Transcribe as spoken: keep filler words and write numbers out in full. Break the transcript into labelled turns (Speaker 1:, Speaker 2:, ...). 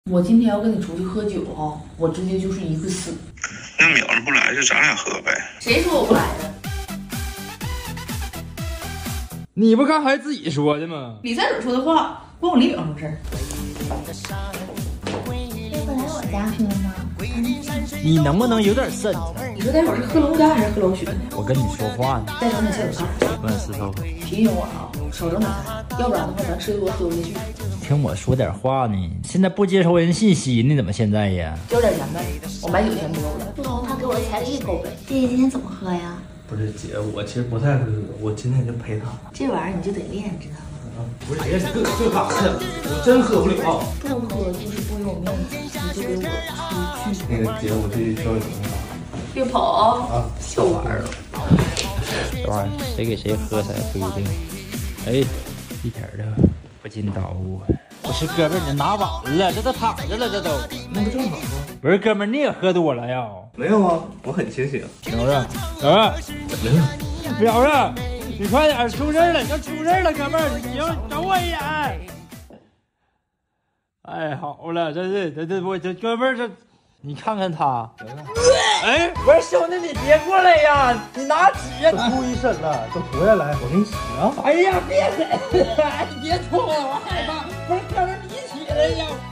Speaker 1: 我今天要跟你出去喝酒哈，我直接就是一个死。
Speaker 2: 那淼子不来就咱俩喝呗。
Speaker 1: 谁说我不来的？
Speaker 3: 你不刚才自己说的吗？
Speaker 1: 李三水说的话关我李淼什么事儿？
Speaker 4: 这本来我家喝吗？
Speaker 3: 你能不能有点身材？
Speaker 1: 你说待会儿是喝龙家还是喝老雪呢？
Speaker 3: 我跟你说话呢。
Speaker 1: 再整点小酒菜。
Speaker 3: 问石头，
Speaker 1: 提醒我啊，少整点菜，要不然的话咱吃的多喝不下去。
Speaker 3: 听我说点话呢。现在不接收人信息呢，怎么现在呀？
Speaker 1: 交点钱呗，我买酒钱不够了。
Speaker 4: 不能他给我的彩礼够呗。姐姐今天怎么喝呀？
Speaker 5: 不是姐，我其实不太会喝，我今天就陪她。
Speaker 4: 这玩意儿你就得练，知道吗？
Speaker 5: 不是姐，这这干啥呀？我真喝不了。
Speaker 1: 不喝就是不给我面子，你就给我出去。
Speaker 5: 那个姐，我去烧酒那啥。
Speaker 1: 别跑啊！
Speaker 5: 啊，
Speaker 1: 小玩意儿。
Speaker 3: 这玩意儿谁给谁喝才不一定。哎，一点儿都不禁捣鼓。不是哥们儿，你拿晚了，这都躺着了，这都。
Speaker 5: 那不正好吗？
Speaker 3: 不是哥们儿，你也喝多了呀？
Speaker 5: 没有啊，我很清醒。
Speaker 3: 表子，表子，
Speaker 5: 没有。
Speaker 3: 表子，你快点出事了，要出事了，哥们儿，你要等我一眼。哎，好了，这是这这我这哥们儿这，你看看他。哎，我说兄弟，你别过来呀！你拿纸呀！
Speaker 5: 出一身了，都回来来，我给你洗啊！
Speaker 3: 哎呀，别忍！你别冲了，我害怕。不是哥们儿，你起来呀！